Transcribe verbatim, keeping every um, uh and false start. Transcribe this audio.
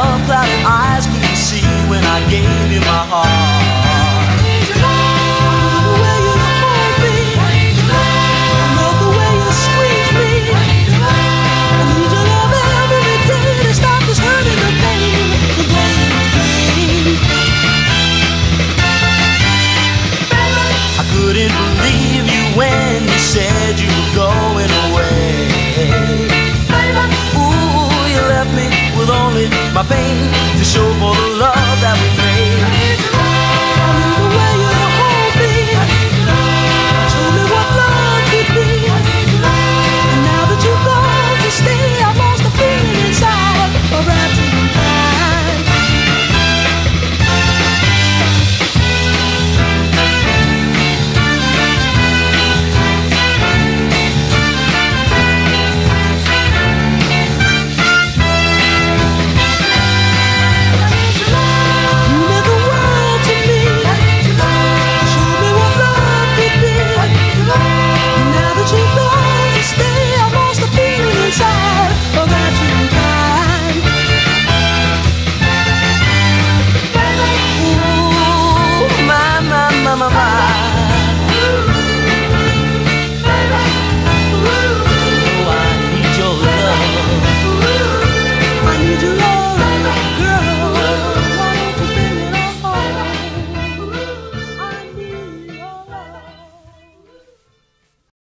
love clouded eyes couldn't see when I gave you my heart. Couldn't believe you when you said you were going away. Ooh, you left me with only my pain to show for the love